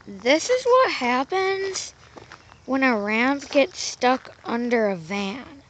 This is what happens when a ramp gets stuck under a van.